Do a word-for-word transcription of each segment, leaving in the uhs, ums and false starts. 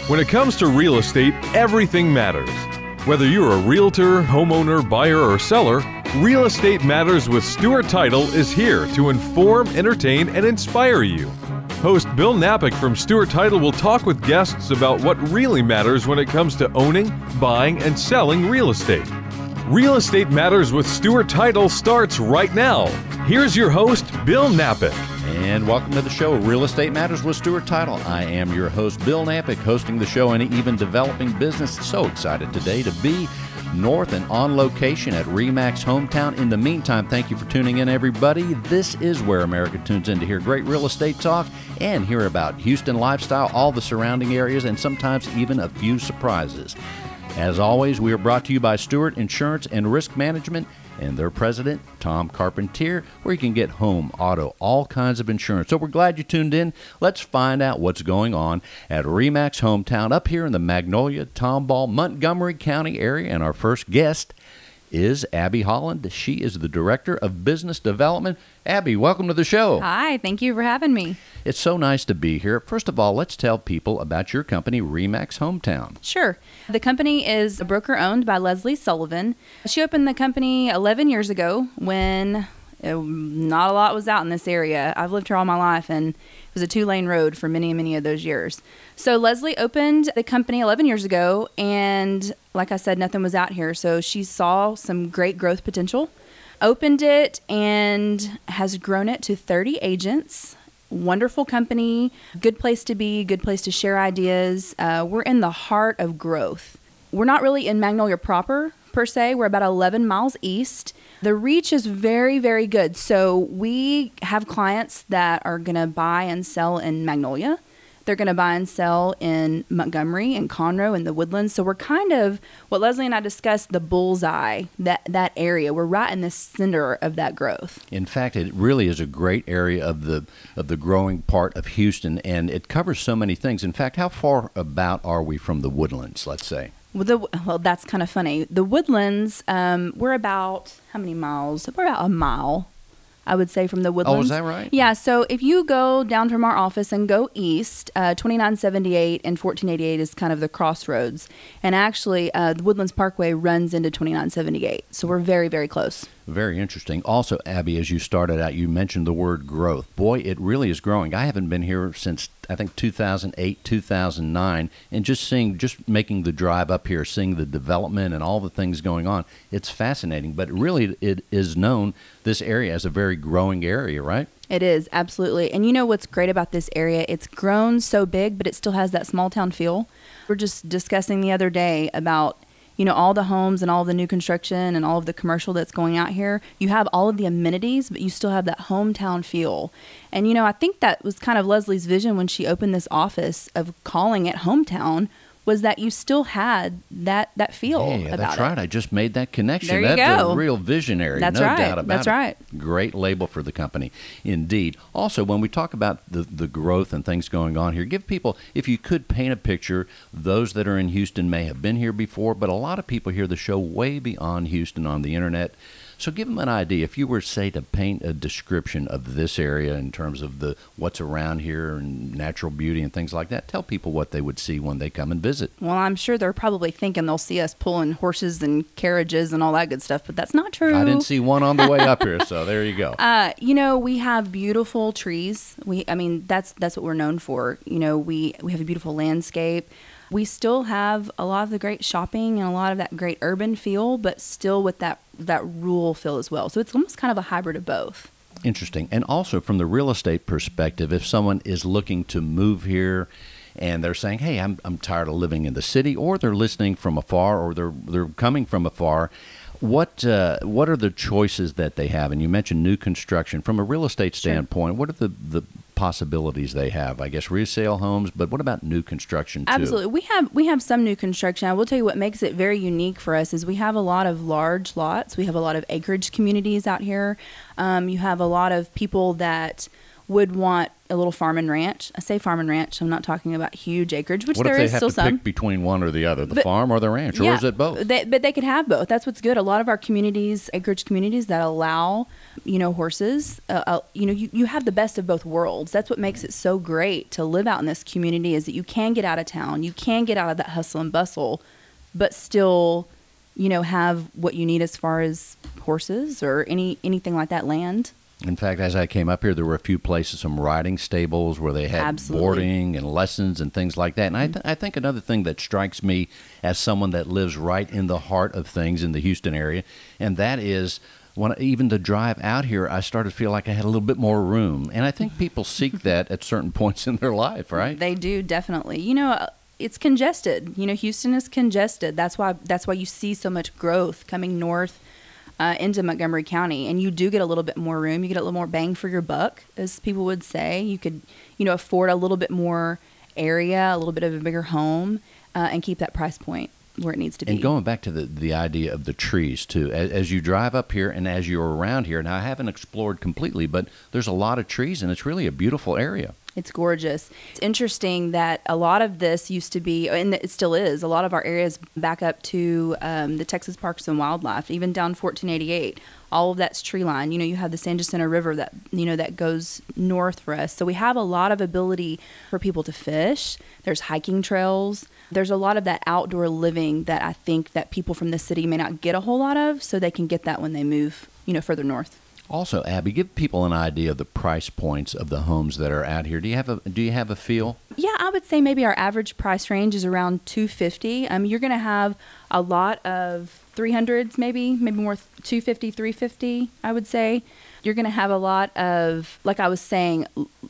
When it comes to real estate, everything matters. Whether you're a realtor, homeowner, buyer, or seller, Real Estate Matters with Stewart Title is here to inform, entertain, and inspire you. Host Bill Napick from Stewart Title will talk with guests about what really matters when it comes to owning, buying, and selling real estate. Real Estate Matters with Stewart Title starts right now. Here's your host, Bill Napick. And welcome to the show, Real Estate Matters with Stewart Title. I am your host, Bill Napick, hosting the show and even developing business. So excited today to be north and on location at Remax Hometown. In the meantime, thank you for tuning in, everybody. This is where America tunes in to hear great real estate talk and hear about Houston lifestyle, all the surrounding areas, and sometimes even a few surprises. As always, we are brought to you by Stewart Insurance and Risk Management and their president, Tom Carpentier, where you can get home, auto, all kinds of insurance. So we're glad you tuned in. Let's find out what's going on at Remax Hometown up here in the Magnolia, Tomball, Montgomery County area. And our first guest is Abbie Holland. She is the Director of Business Development. Abbie, welcome to the show. Hi, thank you for having me. It's so nice to be here. First of all, let's tell people about your company, Remax Hometown. Sure. The company is a broker owned by Leslie Sullivan. She opened the company eleven years ago when it, not a lot was out in this area. I've lived here all my life, and it was a two-lane road for many, many of those years. So Leslie opened the company eleven years ago, and like I said, nothing was out here. So she saw some great growth potential, opened it, and has grown it to thirty agents. Wonderful company, good place to be, good place to share ideas. Uh, we're in the heart of growth. We're not really in Magnolia proper, per se. We're about eleven miles east. The reach is very, very good. So we have clients that are going to buy and sell in Magnolia. They're going to buy and sell in Montgomery and Conroe and the Woodlands. So we're kind of, what Leslie and I discussed, the bullseye, that, that area. We're right in the center of that growth. In fact, it really is a great area of the of the growing part of Houston, and it covers so many things. In fact, how far about are we from the Woodlands, let's say? Well, the, well that's kind of funny. The Woodlands, um, we're about, how many miles? We're about a mile, I would say, from the Woodlands. Oh, is that right? Yeah, so if you go down from our office and go east, uh, twenty-nine seventy-eight and fourteen eighty-eight is kind of the crossroads. And actually, uh, the Woodlands Parkway runs into twenty-nine seventy-eight. So we're very, very close. Very interesting. Also, Abbie, as you started out, you mentioned the word growth. Boy, it really is growing. I haven't been here since, I think, two thousand eight, two thousand nine, and just seeing, just making the drive up here, seeing the development and all the things going on, it's fascinating. But really, it is known, this area, as a very growing area, right? It is, absolutely. And you know what's great about this area? It's grown so big, but it still has that small town feel. We're just discussing the other day about, you know, all the homes and all the new construction and all of the commercial that's going out here. You have all of the amenities, but you still have that hometown feel. And, you know, I think that was kind of Leslie's vision when she opened this office of calling it hometown, was that you still had that, that feel yeah, about that's it. right. I just made that connection. There you That's go. a real visionary. That's no right. doubt about That's it. right. Great label for the company. Indeed. Also, when we talk about the, the growth and things going on here, give people, if you could paint a picture, those that are in Houston may have been here before, but a lot of people hear the show way beyond Houston on the internet. So give them an idea. If you were, say, to paint a description of this area in terms of the what's around here and natural beauty and things like that, tell people what they would see when they come and visit. Well, I'm sure they're probably thinking they'll see us pulling horses and carriages and all that good stuff, but that's not true. I didn't see one on the way up here, so there you go. Uh, you know, we have beautiful trees. We, I mean, that's that's what we're known for. You know, we, we have a beautiful landscape. We still have a lot of the great shopping and a lot of that great urban feel, but still with that, that rural feel as well. So it's almost kind of a hybrid of both. Interesting. And also from the real estate perspective, if someone is looking to move here and they're saying, hey, I'm I'm tired of living in the city, or they're listening from afar, or they're they're coming from afar, what uh, what are the choices that they have? And you mentioned new construction. From a real estate standpoint, sure. What are the, the possibilities they have? I guess resale homes, but what about new construction too? Absolutely. We have we have some new construction. I will tell you what makes it very unique for us is we have a lot of large lots. We have a lot of acreage communities out here. Um, you have a lot of people that would want a little farm and ranch. I say farm and ranch. I'm not talking about huge acreage, which what there if they is have still to some. pick between one or the other, the But- farm or the ranch, or Yeah, is it both? They, but they could have both. That's what's good. A lot of our communities, acreage communities that allow, you know, horses, uh, uh, you know, you, you have the best of both worlds. That's what makes it so great to live out in this community, is that you can get out of town, you can get out of that hustle and bustle, but still, you know, have what you need as far as horses or any anything like that, land. In fact, as I came up here, there were a few places, some riding stables where they had Absolutely. boarding and lessons and things like that. And I, th- I think another thing that strikes me as someone that lives right in the heart of things in the Houston area, and that is when even to drive out here, I started to feel like I had a little bit more room. And I think people seek that at certain points in their life, right? They do, definitely. You know, it's congested. You know, Houston is congested. That's why that's why you see so much growth coming north uh, into Montgomery County, and you do get a little bit more room. You get a little more bang for your buck, as people would say. You could, you know, afford a little bit more area, a little bit of a bigger home, uh, and keep that price point where it needs to be. And going back to the, the idea of the trees, too, as, as you drive up here and as you're around here, now I haven't explored completely, but there's a lot of trees, and it's really a beautiful area. It's gorgeous. It's interesting that a lot of this used to be, and it still is, a lot of our areas back up to um, the Texas Parks and Wildlife, even down fourteen eighty-eight. All of that's tree line. You know, you have the San Jacinto River that, you know, that goes north for us. So we have a lot of ability for people to fish. There's hiking trails. There's a lot of that outdoor living that I think that people from the city may not get a whole lot of, so they can get that when they move, you know, further north. Also, Abbie, give people an idea of the price points of the homes that are out here. Do you have a Do you have a feel? Yeah, I would say maybe our average price range is around two fifty. Um, you're going to have a lot of three hundreds, maybe, maybe more two fifty, three fifty, I would say. You're going to have a lot of, like I was saying,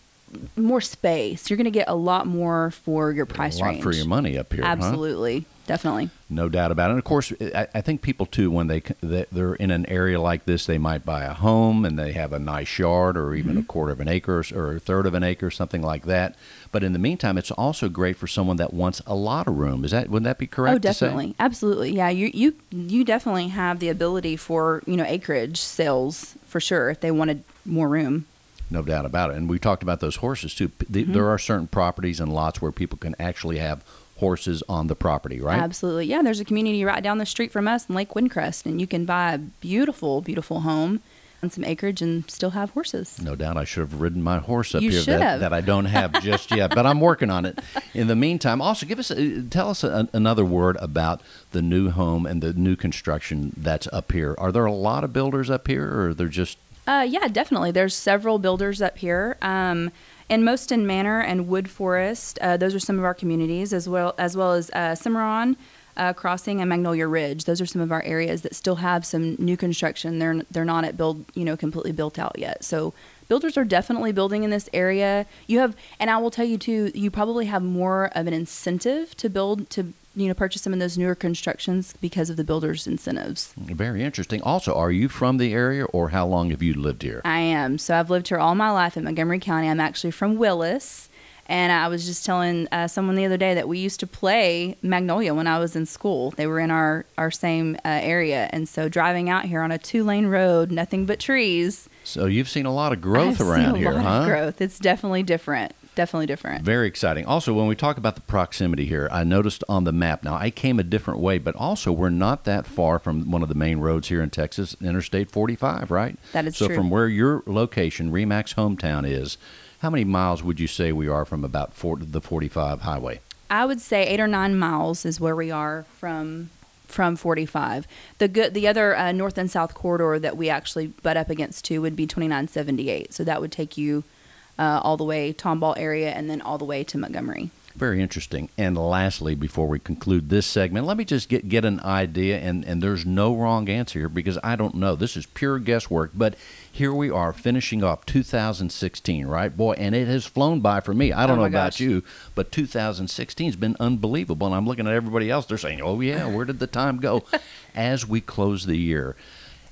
more space. You're going to get a lot more for your price a lot range. for your money up here, huh? Absolutely. Definitely. No doubt about it. And of course, I, I think people too, when they they're in an area like this, they might buy a home and they have a nice yard, or even mm-hmm. a quarter of an acre or a third of an acre, something like that. But in the meantime, it's also great for someone that wants a lot of room. Is that Wouldn't that be correct? Oh, definitely, absolutely. Yeah, you you you definitely have the ability for, you know, acreage sales for sure if they wanted more room. No doubt about it. And we talked about those horses too. The, mm-hmm. There are certain properties and lots where people can actually have horses on the property, right? Absolutely. Yeah, there's a community right down the street from us in Lake Windcrest, and you can buy a beautiful, beautiful home on some acreage and still have horses. No doubt. I should have ridden my horse up you here that, that I don't have just yet, but I'm working on it. In the meantime, also give us a, tell us a, another word about the new home and the new construction that's up here. Are there a lot of builders up here, or they're just Uh, yeah, definitely. There's several builders up here. Um, in Moston Manor and Wood Forest, uh, those are some of our communities, as well as well as uh, Cimarron uh, Crossing and Magnolia Ridge. Those are some of our areas that still have some new construction. They're they're not at build, you know, completely built out yet. So builders are definitely building in this area. You have, and I will tell you too, you probably have more of an incentive to build to. you know, purchase some of those newer constructions because of the builders' incentives. Very interesting. Also, are you from the area, or how long have you lived here? I am. So I've lived here all my life in Montgomery County. I'm actually from Willis. And I was just telling uh, someone the other day that we used to play Magnolia when I was in school. They were in our, our same uh, area. And so driving out here on a two-lane road, nothing but trees. So you've seen a lot of growth I've around seen a here, lot huh? Of growth. It's definitely different. Definitely different. Very exciting. Also, when we talk about the proximity here, I noticed on the map, now I came a different way, but also we're not that far from one of the main roads here in Texas, Interstate forty-five, right? That is so true. So from where your location, Remax hometown is, how many miles would you say we are from about four, the forty-five highway? I would say eight or nine miles is where we are from from forty-five. The good, the other uh, north and south corridor that we actually butt up against too would be twenty-nine seventy-eight. So that would take you Uh, all the way Tomball area and then all the way to Montgomery. Very interesting. And lastly, before we conclude this segment, let me just get, get an idea, and, and there's no wrong answer here because I don't know. This is pure guesswork, but here we are finishing off two thousand sixteen, right? Boy, and it has flown by for me. I don't oh know about gosh. you, but two thousand sixteen has been unbelievable, and I'm looking at everybody else. They're saying, oh, yeah, where did the time go? As we close the year,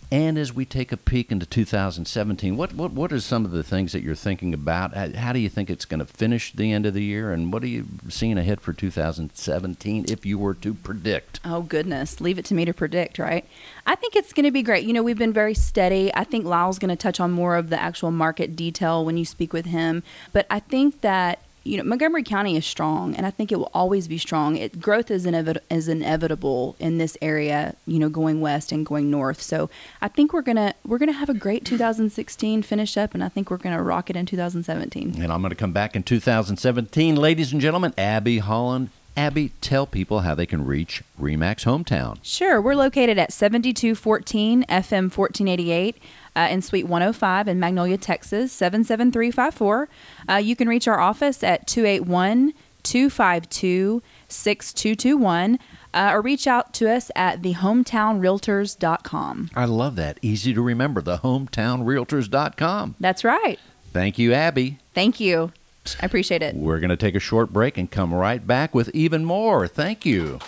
And as we take a peek into two thousand seventeen, what, what, what are some of the things that you're thinking about? How, how do you think it's going to finish the end of the year? And what are you seeing ahead for two thousand seventeen if you were to predict? Oh, goodness. Leave it to me to predict, right? I think it's going to be great. You know, we've been very steady. I think Lyle's going to touch on more of the actual market detail when you speak with him. But I think that, you know, Montgomery County is strong, and I think it will always be strong. It, growth is, inevit- is inevitable in this area, you know, going west and going north. So I think we're gonna we're gonna have a great two thousand sixteen finish up, and I think we're gonna rock it in two thousand seventeen. And I'm going to come back in two thousand seventeen, ladies and gentlemen. Abbie Holland. Abbie, tell people how they can reach Remax Hometown. Sure, we're located at seventy-two fourteen F M fourteen eighty-eight. Uh, in Suite one oh five in Magnolia, Texas, seven seven three five four. Uh, you can reach our office at two eight one, two five two, six two two one uh, or reach out to us at the hometown realtors dot com. I love that. Easy to remember, the hometown realtors dot com. That's right. Thank you, Abbie. Thank you. I appreciate it. We're going to take a short break and come right back with even more. Thank you.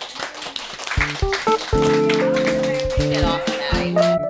Get off, Maddie.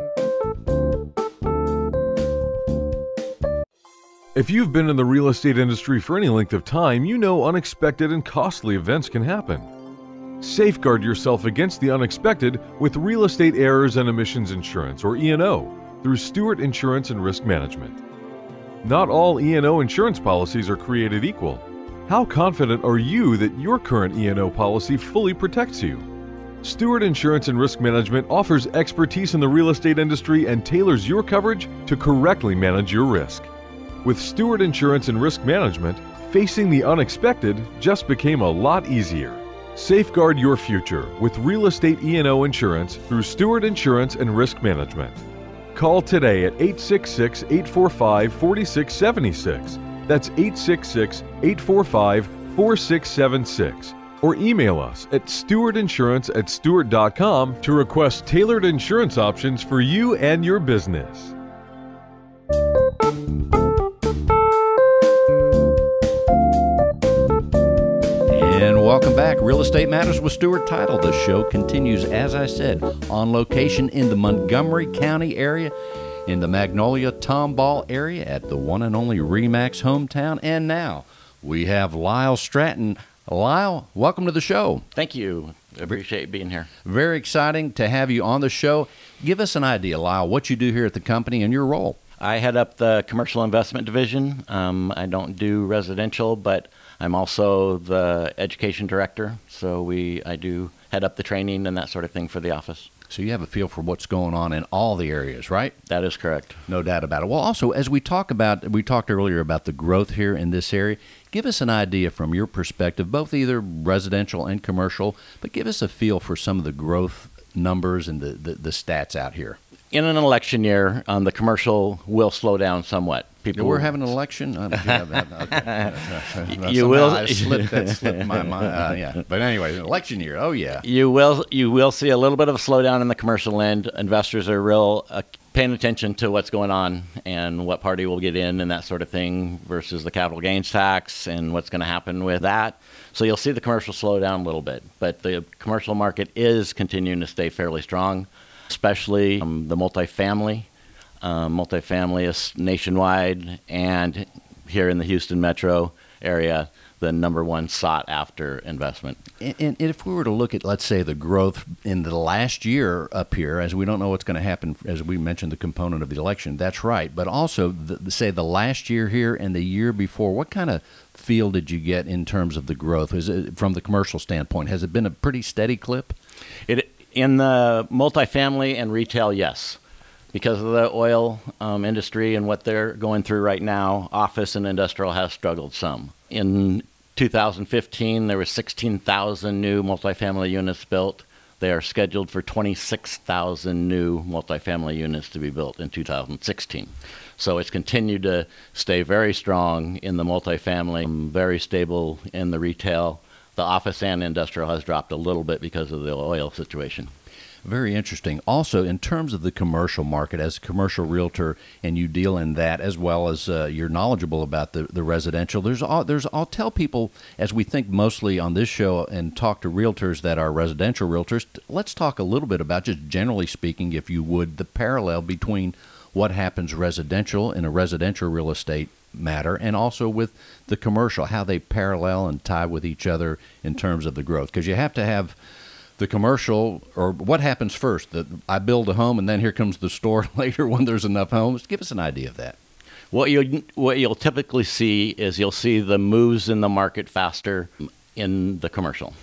If you've been in the real estate industry for any length of time, you know unexpected and costly events can happen. Safeguard yourself against the unexpected with Real Estate Errors and Omissions Insurance, or E and O, through Stewart Insurance and Risk Management. Not all E and O insurance policies are created equal. How confident are you that your current E and O policy fully protects you? Stewart Insurance and Risk Management offers expertise in the real estate industry and tailors your coverage to correctly manage your risk. With Stewart Insurance and Risk Management, facing the unexpected just became a lot easier. Safeguard your future with real estate E and O insurance through Stewart Insurance and Risk Management. Call today at eight six six, eight four five, four six seven six. That's eight six six, eight four five, four six seven six. Or email us at stewartinsurance at stewart dot com to request tailored insurance options for you and your business. And welcome back. Real Estate Matters with Stewart Title. The show continues, as I said, on location in the Montgomery County area, in the Magnolia, Tomball area at the one and only Remax Hometown. And now we have Lyle Stratton. Lyle, welcome to the show. Thank you. I appreciate being here. Very exciting to have you on the show. Give us an idea, Lyle, what you do here at the company and your role. I head up the commercial investment division. Um, I don't do residential, but I'm also the education director. So we, I do head up the training and that sort of thing for the office. So you have a feel for what's going on in all the areas, right? That is correct. No doubt about it. Well, also, as we talk about, we talked earlier about the growth here in this area. Give us an idea from your perspective, both either residential and commercial, but give us a feel for some of the growth numbers and the, the, the stats out here. In an election year, um, the commercial will slow down somewhat. People, yeah, we're having an election. Uh, yeah, that, okay. you will. I slipped, that slipped my mind. Uh, yeah, but anyway, election year. Oh yeah. You will. You will see a little bit of a slowdown in the commercial end. Investors are real uh, paying attention to what's going on and what party will get in and that sort of thing versus the capital gains tax and what's going to happen with that. So you'll see the commercial slow down a little bit, but the commercial market is continuing to stay fairly strong, especially um, the multifamily. Um, multifamily is nationwide, and here in the Houston metro area, the number one sought after investment. And, and if we were to look at, let's say, the growth in the last year up here, as we don't know what's going to happen, as we mentioned, the component of the election, that's right. But also, the, say, the last year here and the year before, what kind of feel did you get in terms of the growth? Is it, from the commercial standpoint, has it been a pretty steady clip? It in the multifamily and retail, yes. Because of the oil um, industry and what they're going through right now, office and industrial has struggled some. In two thousand fifteen, there were sixteen thousand new multifamily units built. They are scheduled for twenty-six thousand new multifamily units to be built in two thousand sixteen. So it's continued to stay very strong in the multifamily, very stable in the retail. The office and industrial has dropped a little bit because of the oil situation. Very interesting. Also, in terms of the commercial market, as a commercial realtor, and you deal in that as well as uh, you're knowledgeable about the, the residential, there's all, there's, I'll tell people, as we think mostly on this show and talk to realtors that are residential realtors, let's talk a little bit about, just generally speaking, if you would, the parallel between what happens residential in a residential real estate matter and also with the commercial, how they parallel and tie with each other in terms of the growth. Because you have to have the commercial, or what happens first? That I build a home and then here comes the store later when there's enough homes. Give us an idea of that. What you what you'll typically see is you'll see the moves in the market faster in the commercial,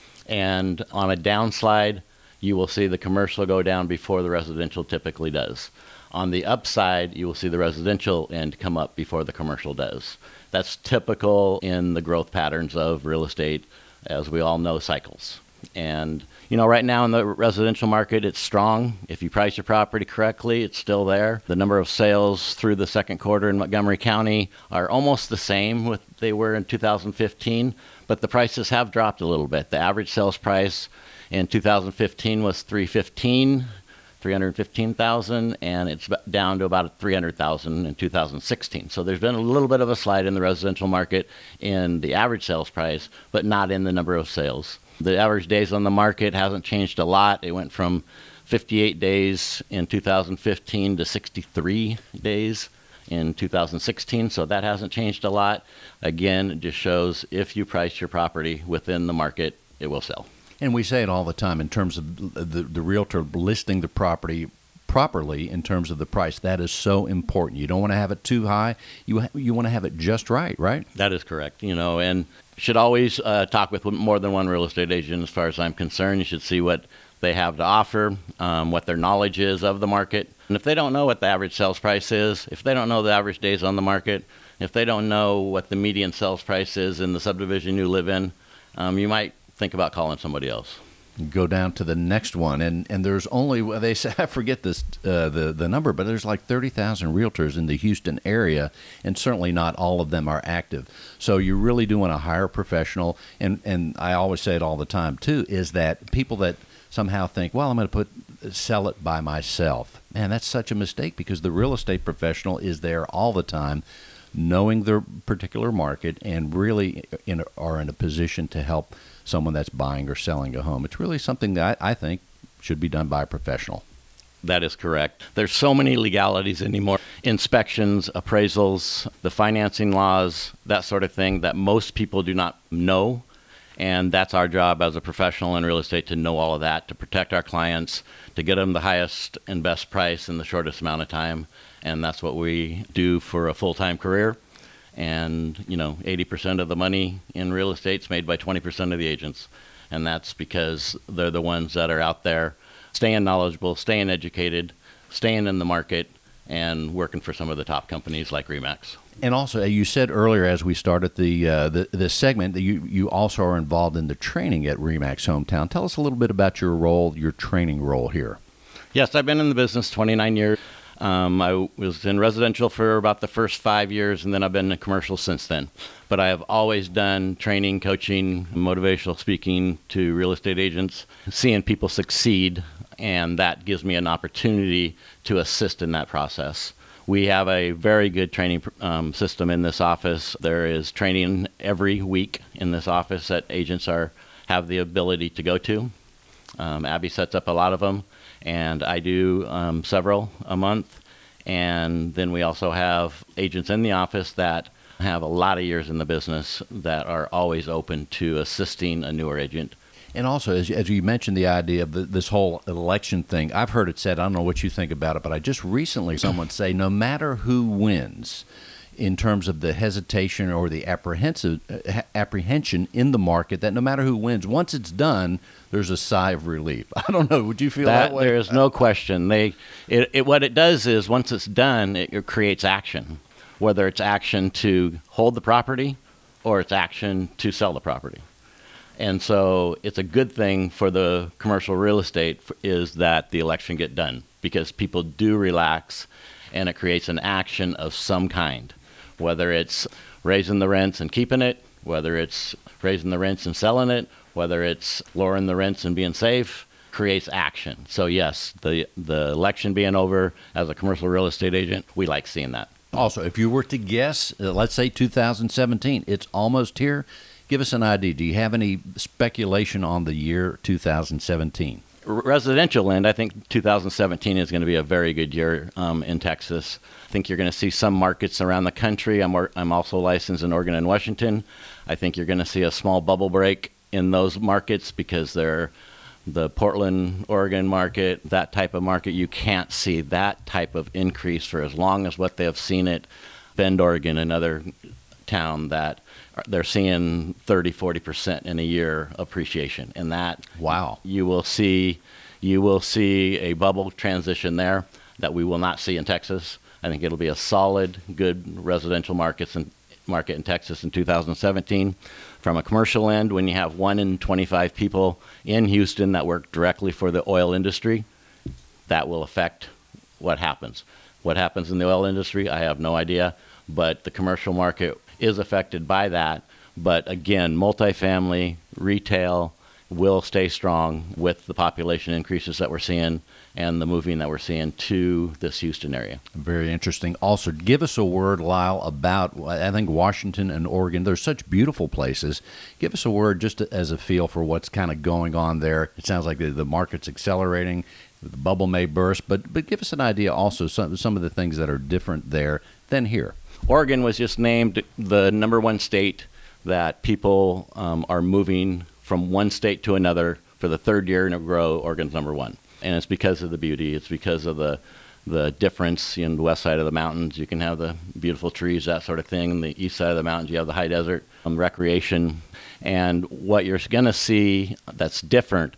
and on a downslide, you will see the commercial go down before the residential typically does. On the upside, you will see the residential end come up before the commercial does. That's typical in the growth patterns of real estate, as we all know, cycles. And, you know, right now in the residential market, it's strong. If you price your property correctly, it's still there. The number of sales through the second quarter in Montgomery County are almost the same with they were in two thousand fifteen, but the prices have dropped a little bit. The average sales price in two thousand fifteen was three fifteen, three hundred fifteen thousand, and it's down to about three hundred thousand in two thousand sixteen. So there's been a little bit of a slide in the residential market in the average sales price, but not in the number of sales. The average days on the market hasn't changed a lot. It went from fifty-eight days in two thousand fifteen to sixty-three days in two thousand sixteen, so that hasn't changed a lot. Again, it just shows if you price your property within the market, it will sell. And we say it all the time in terms of the, the realtor listing the property properly in terms of the price. That is so important. You don't want to have it too high. You ha- you want to have it just right, right? That is correct. You know, and should always uh, talk with more than one real estate agent as far as I'm concerned. You should see what they have to offer, um, what their knowledge is of the market. And if they don't know what the average sales price is, if they don't know the average days on the market, if they don't know what the median sales price is in the subdivision you live in, um, you might think about calling somebody else. Go down to the next one, and, and there's only, they say, I forget this uh, the the number, but there's like thirty thousand realtors in the Houston area, and certainly not all of them are active. So you really do want to hire a professional, and, and I always say it all the time too, is that people that somehow think, well, I'm going to put sell it by myself. Man, that's such a mistake, because the real estate professional is there all the time, knowing their particular market, and really in, are in a position to help someone that's buying or selling a home. It's really something that I, I think should be done by a professional. That is correct. There's so many legalities anymore. Inspections, appraisals, the financing laws, that sort of thing that most people do not know. And that's our job as a professional in real estate, to know all of that, to protect our clients, to get them the highest and best price in the shortest amount of time. And that's what we do for a full-time career. And, you know, eighty percent of the money in real estate is made by twenty percent of the agents. And that's because they're the ones that are out there staying knowledgeable, staying educated, staying in the market, and working for some of the top companies like Remax. And also, you said earlier as we started the uh, the, the segment that you, you also are involved in the training at Remax Hometown. Tell us a little bit about your role, your training role here. Yes, I've been in the business twenty-nine years. Um, I was in residential for about the first five years, and then I've been in commercial since then. But I have always done training, coaching, motivational speaking to real estate agents, seeing people succeed, and that gives me an opportunity to assist in that process. We have a very good training um, system in this office. There is training every week in this office that agents are have the ability to go to. Um, Abbie sets up a lot of them, and I do um, several a month. And then we also have agents in the office that have a lot of years in the business that are always open to assisting a newer agent. And also, as, as you mentioned, the idea of the, this whole election thing, I've heard it said, I don't know what you think about it, but I just recently someone say, no matter who wins, in terms of the hesitation or the apprehensive uh, apprehension in the market, that no matter who wins, once it's done, there's a sigh of relief. I don't know. Would you feel that, that way? There is no question. They, it, it, what it does is once it's done, it, it creates action, whether it's action to hold the property or it's action to sell the property. And so it's a good thing for the commercial real estate is that the election get done, because people do relax and it creates an action of some kind, whether it's raising the rents and keeping it, whether it's raising the rents and selling it, whether it's lowering the rents and being safe. creates action. So yes, the the election being over, as a commercial real estate agent, we like seeing that. Also, if you were to guess, uh, let's say two thousand seventeen, it's almost here. Give us an idea. Do you have any speculation on the year two thousand seventeen? Residential land, I think two thousand seventeen is going to be a very good year um, in Texas. I think you're going to see some markets around the country. I'm, I'm also licensed in Oregon and Washington. I think you're going to see a small bubble break in those markets because they're the Portland, Oregon market, that type of market. You can't see that type of increase for as long as what they have seen at Bend, Oregon, another town that they're seeing thirty, forty percent in a year appreciation. And that, wow, you will see, you will see a bubble transition there that we will not see in Texas. I think it'll be a solid, good residential markets in, market in Texas in two thousand seventeen. From a commercial end, when you have one in twenty-five people in Houston that work directly for the oil industry, that will affect what happens. What happens in the oil industry, I have no idea, but the commercial market is affected by that. But again, multifamily, retail will stay strong with the population increases that we're seeing and the moving that we're seeing to this Houston area. Very interesting. Also, give us a word, Lyle, about, I think, Washington and Oregon. They're such beautiful places. Give us a word just as a feel for what's kind of going on there. It sounds like the, the market's accelerating. The bubble may burst, but, but give us an idea also some, some of the things that are different there than here. Oregon was just named the number one state that people um, are moving from one state to another for the third year in a row. Oregon's number one. And it's because of the beauty. It's because of the the difference. In the west side of the mountains, you can have the beautiful trees, that sort of thing. In the east side of the mountains, you have the high desert, um, recreation. And what you're going to see that's different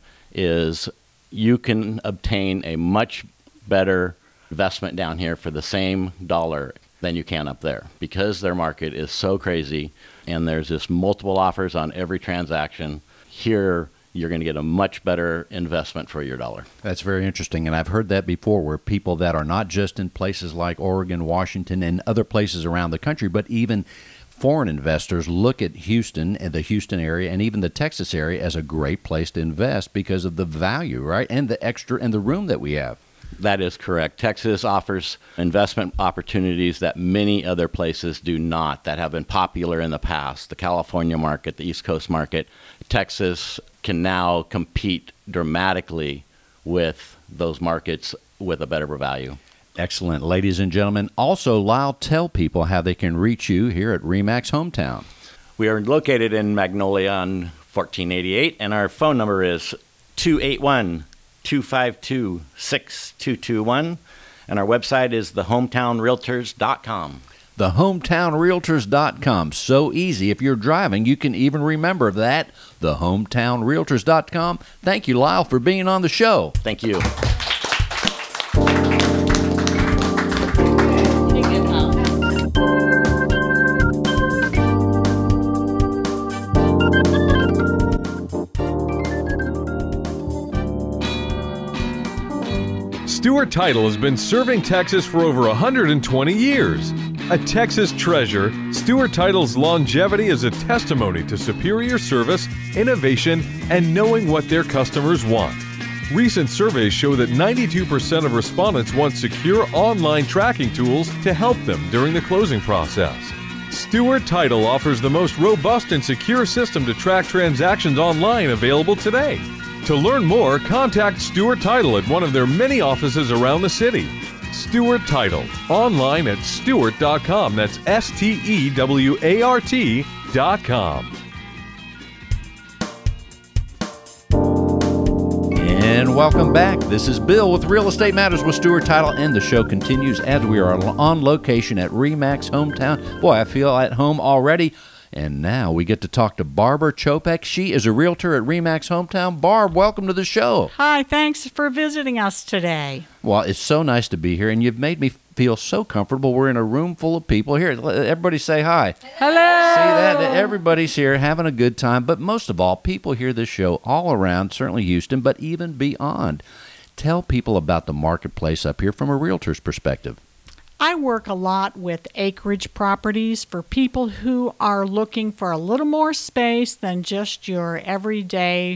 is you can obtain a much better investment down here for the same dollar than you can up there, because their market is so crazy and there's just multiple offers on every transaction. Here, you're going to get a much better investment for your dollar. That's very interesting, and I've heard that before, where people that are not just in places like Oregon, Washington, and other places around the country, but even foreign investors look at Houston and the Houston area and even the Texas area as a great place to invest because of the value, right, and the extra and the room that we have. That is correct. Texas offers investment opportunities that many other places do not, that have been popular in the past. The California market, the East Coast market. Texas can now compete dramatically with those markets with a better value. Excellent. Ladies and gentlemen, also, Lyle, tell people how they can reach you here at Remax Hometown. We are located in Magnolia on fourteen eighty-eight, and our phone number is two eight one, two five two, six two two one, and our website is the hometown realtors dot com. the hometown realtors dot com. So easy. If you're driving, you can even remember that, the hometown realtors dot com. Thank you, Lyle, for being on the show. Thank you. Stewart Title has been serving Texas for over one hundred twenty years. A Texas treasure, Stewart Title's longevity is a testimony to superior service, innovation, and knowing what their customers want. Recent surveys show that ninety-two percent of respondents want secure online tracking tools to help them during the closing process. Stewart Title offers the most robust and secure system to track transactions online available today. To learn more, contact Stewart Title at one of their many offices around the city. Stewart Title, online at stewart dot com. That's S T E W A R T dot com. And welcome back. This is Bill with Real Estate Matters with Stewart Title, and the show continues as we are on location at Remax Hometown. Boy, I feel at home already. And now we get to talk to Barb Chopec. She is a realtor at Remax Hometown. Barb, welcome to the show. Hi, thanks for visiting us today. Well, it's so nice to be here, and you've made me feel so comfortable. We're in a room full of people. Here, everybody say hi. Hello. See that? Everybody's here having a good time. But most of all, people hear this show all around, certainly Houston, but even beyond. Tell people about the marketplace up here from a realtor's perspective. I work a lot with acreage properties for people who are looking for a little more space than just your everyday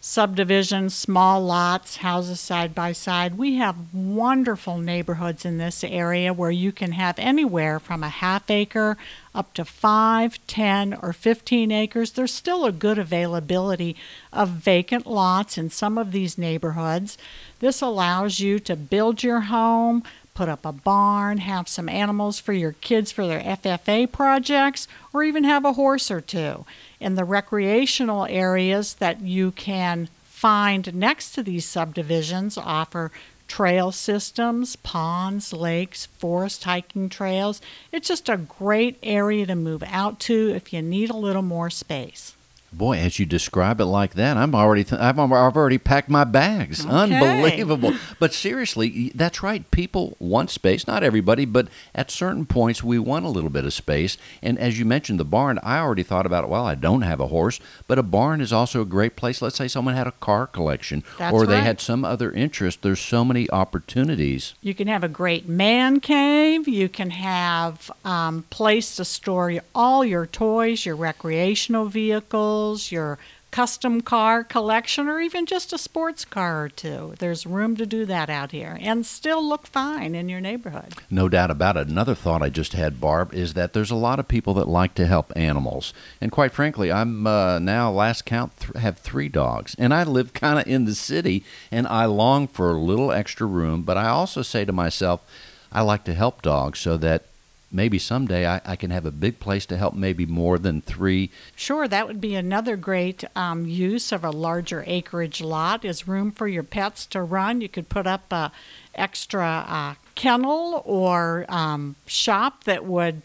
subdivisions, small lots, houses side by side. We have wonderful neighborhoods in this area where you can have anywhere from a half acre up to five, ten, or fifteen acres. There's still a good availability of vacant lots in some of these neighborhoods. This allows you to build your home, put up a barn, have some animals for your kids for their F F A projects, or even have a horse or two. In the recreational areas that you can find next to these subdivisions offer trail systems, ponds, lakes, forest hiking trails. It's just a great area to move out to if you need a little more space. Boy, as you describe it like that, I'm already th- I've, I've already packed my bags. Okay. Unbelievable. But seriously, that's right. People want space. Not everybody, but at certain points, we want a little bit of space. And as you mentioned, the barn, I already thought about it. Well, I don't have a horse, but a barn is also a great place. Let's say someone had a car collection, That's or they right. had some other interest. There's so many opportunities. You can have a great man cave. You can have um, place to store your, all your toys, your recreational vehicles, your custom car collection, or even just a sports car or two. There's room to do that out here and still look fine in your neighborhood. No doubt about it. Another thought I just had, Barb, is that there's a lot of people that like to help animals. And quite frankly, I'm uh, now, last count, th- have three dogs. And I live kind of in the city, and I long for a little extra room. But I also say to myself, I like to help dogs so that maybe someday I, I can have a big place to help maybe more than three. Sure, that would be another great um, use of a larger acreage lot is room for your pets to run. You could put up a extra uh, kennel or um, shop that would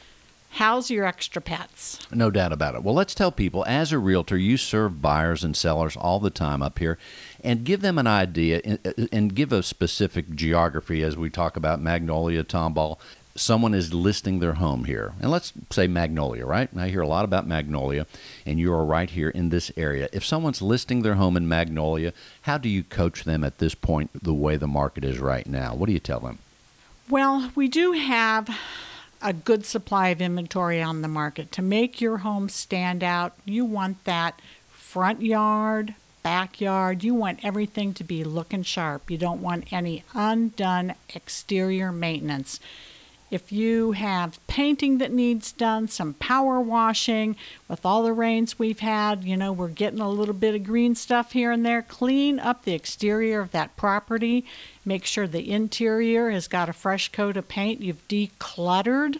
house your extra pets. No doubt about it. Well, let's tell people, as a realtor, you serve buyers and sellers all the time up here, and give them an idea and, and give a specific geography as we talk about Magnolia, Tomball. Someone is listing their home here, and let's say Magnolia, right? I hear a lot about Magnolia, and you are right here in this area. If someone's listing their home in Magnolia, how do you coach them at this point, the way the market is right now? What do you tell them? Well, we do have a good supply of inventory on the market. To make your home stand out, you want that front yard, backyard. You want everything to be looking sharp. You don't want any undone exterior maintenance. If you have painting that needs done, some power washing, with all the rains we've had, you know, we're getting a little bit of green stuff here and there. Clean up the exterior of that property. Make sure the interior has got a fresh coat of paint. You've decluttered,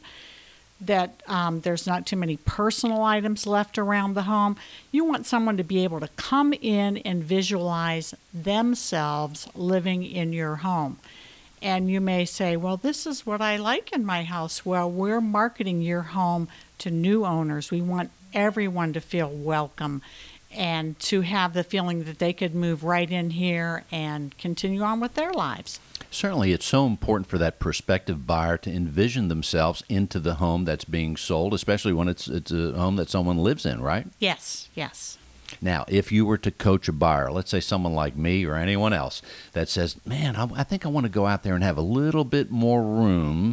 that um, there's not too many personal items left around the home. You want someone to be able to come in and visualize themselves living in your home. And you may say, well, this is what I like in my house. Well, we're marketing your home to new owners. We want everyone to feel welcome and to have the feeling that they could move right in here and continue on with their lives. Certainly, it's so important for that prospective buyer to envision themselves into the home that's being sold, especially when it's it's a home that someone lives in, right? Yes, yes. Now, if you were to coach a buyer, let's say someone like me or anyone else that says, man, I, I think I want to go out there and have a little bit more room,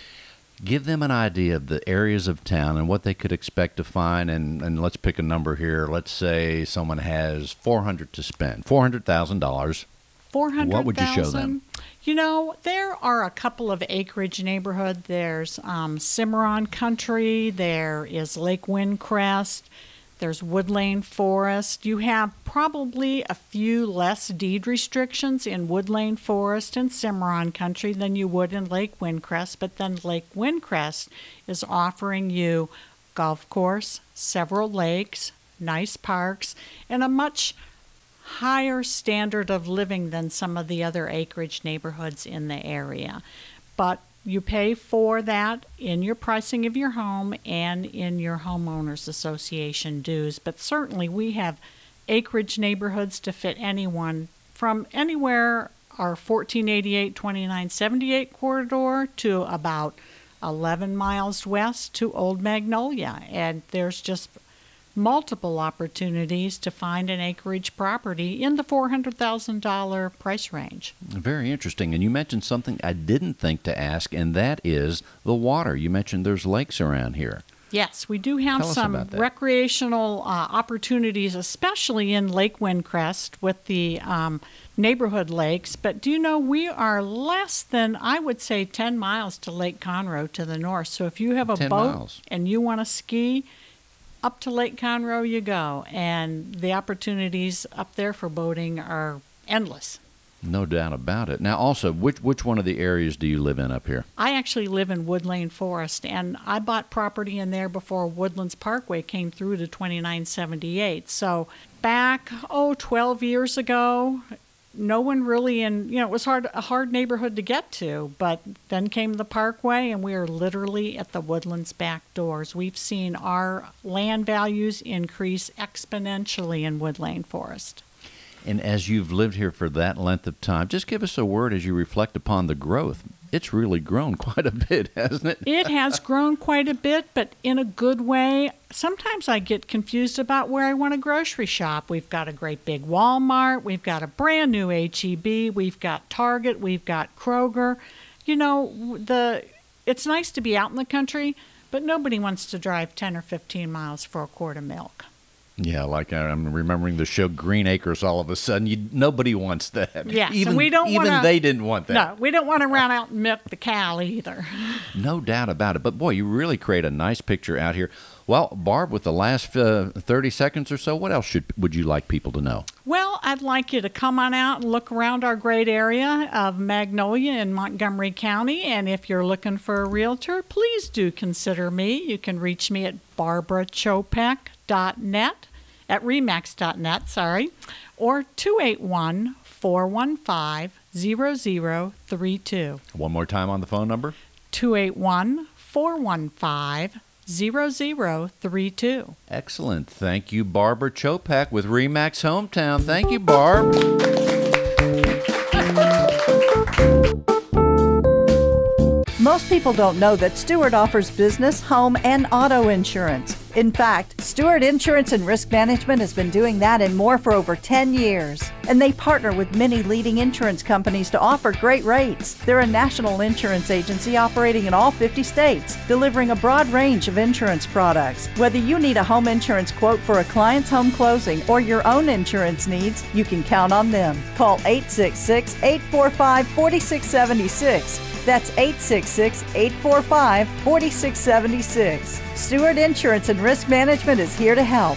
give them an idea of the areas of town and what they could expect to find. And, and let's pick a number here. Let's say someone has four hundred dollars to spend, four hundred thousand dollars. four hundred thousand dollars. What would you show them? You know, there are a couple of acreage neighborhoods. There's um, Cimarron Country. There is Lake Windcrest. There's Woodlane Forest. You have probably a few less deed restrictions in Woodlane Forest and Cimarron Country than you would in Lake Windcrest, but then Lake Windcrest is offering you golf course, several lakes, nice parks, and a much higher standard of living than some of the other acreage neighborhoods in the area. But you pay for that in your pricing of your home and in your homeowners association dues. But certainly we have acreage neighborhoods to fit anyone from anywhere our fourteen eighty-eight twenty-nine seventy-eight corridor to about eleven miles west to Old Magnolia. And there's just multiple opportunities to find an acreage property in the four hundred thousand dollars price range. Very interesting. And you mentioned something I didn't think to ask, and that is the water. You mentioned there's lakes around here. Yes, we do have Tell us some about that. recreational uh, opportunities, especially in Lake Windcrest with the um, neighborhood lakes. But do you know, we are less than, I would say, ten miles to Lake Conroe to the north. So if you have a ten boat miles. and you want to ski, up to Lake Conroe you go. And the opportunities up there for boating are endless. No doubt about it. Now, also, which which one of the areas do you live in up here? I actually live in Woodlane Forest, and I bought property in there before Woodlands Parkway came through to twenty-nine seventy-eight. So back, oh, twelve years ago, no one really in, you know, it was hard a hard neighborhood to get to, but then came the Parkway, and we are literally at the Woodlands back doors. We've seen our land values increase exponentially in Woodlane Forest. And as you've lived here for that length of time, just give us a word as you reflect upon the growth. It's really grown quite a bit, hasn't it? It has grown quite a bit, but in a good way. Sometimes I get confused about where I want to grocery shop. We've got a great big Walmart. We've got a brand new H E B. We've got Target. We've got Kroger. You know, the it's nice to be out in the country, but nobody wants to drive ten or fifteen miles for a quart of milk. Yeah, like I'm remembering the show Green Acres all of a sudden. You, nobody wants that. Yes, even, and we don't Even wanna, they didn't want that. No, we don't want to run out and milk the cow either. No doubt about it. But, boy, you really create a nice picture out here. Well, Barb, with the last uh, thirty seconds or so, what else should would you like people to know? Well, I'd like you to come on out and look around our great area of Magnolia in Montgomery County. And if you're looking for a realtor, please do consider me. You can reach me at barbara chopec dot net. At remax dot net, sorry, or two eight one, four one five, zero zero three two. One more time on the phone number. two eight one, four one five, zero zero three two. Excellent. Thank you, Barbara Chopec with Remax Hometown. Thank you, Barb. Most people don't know that Stewart offers business, home, and auto insurance. In fact, Stewart Insurance and Risk Management has been doing that and more for over ten years. And they partner with many leading insurance companies to offer great rates. They're a national insurance agency operating in all fifty states, delivering a broad range of insurance products. Whether you need a home insurance quote for a client's home closing or your own insurance needs, you can count on them. Call eight six six, eight four five, four six seven six. That's eight six six, eight four five, four six seven six. Stewart Insurance and Risk Management is here to help.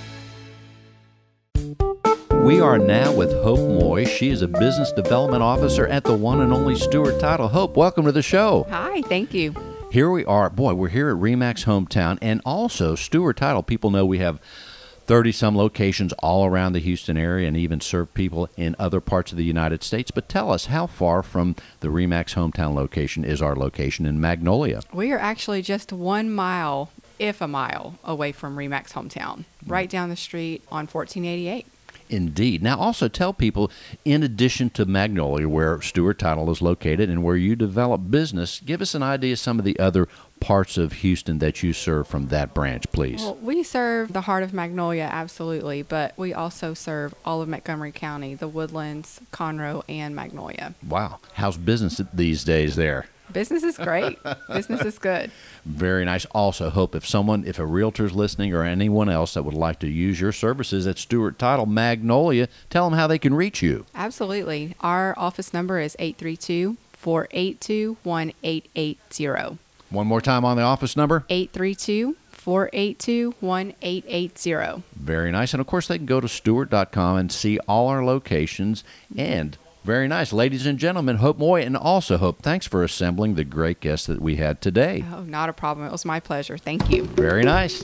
We are now with Hope Moy. She is a business development officer at the one and only Stewart Title. Hope, welcome to the show. Hi, thank you. Here we are. Boy, we're here at Remax Hometown, and also Stewart Title. People know we have thirty-some locations all around the Houston area and even serve people in other parts of the United States. But tell us, how far from the Remax Hometown location is our location in Magnolia? We are actually just one mile, if a mile, away from Remax Hometown, right down the street on fourteen eighty-eight. Indeed. Now, also tell people, in addition to Magnolia, where Stewart Title is located and where you develop business, give us an idea of some of the other parts of Houston that you serve from that branch, please. Well, we serve the heart of Magnolia, absolutely, but we also serve all of Montgomery County, the Woodlands, Conroe, and Magnolia. Wow. How's business these days there? Business is great. Business is good. Very nice. Also, Hope, if someone, if a realtor's listening or anyone else that would like to use your services at Stewart Title Magnolia, tell them how they can reach you. Absolutely. Our office number is eight three two, four eight two, one eight eight zero. One more time on the office number. eight three two, four eight two, one eight eight zero. Very nice. And, of course, they can go to stewart dot com and see all our locations. And very nice. Ladies and gentlemen, Hope Moy, and also Hope, thanks for assembling the great guests that we had today. Oh, not a problem. It was my pleasure. Thank you. Very nice.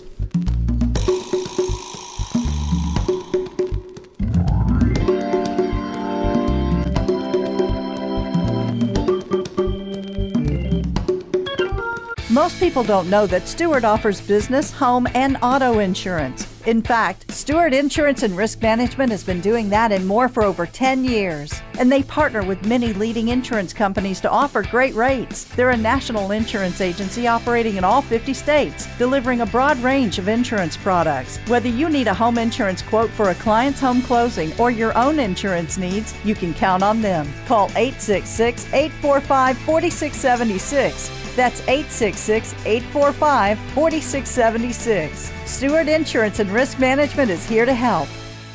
Most people don't know that Stewart offers business, home, and auto insurance. In fact, Stewart Insurance and Risk Management has been doing that and more for over ten years. and they partner with many leading insurance companies to offer great rates. They're a national insurance agency operating in all fifty states, delivering a broad range of insurance products. Whether you need a home insurance quote for a client's home closing or your own insurance needs, you can count on them. Call eight six six, eight four five, four six seven six. That's eight six six, eight four five, four six seven six. Stewart Insurance and Risk Management is here to help.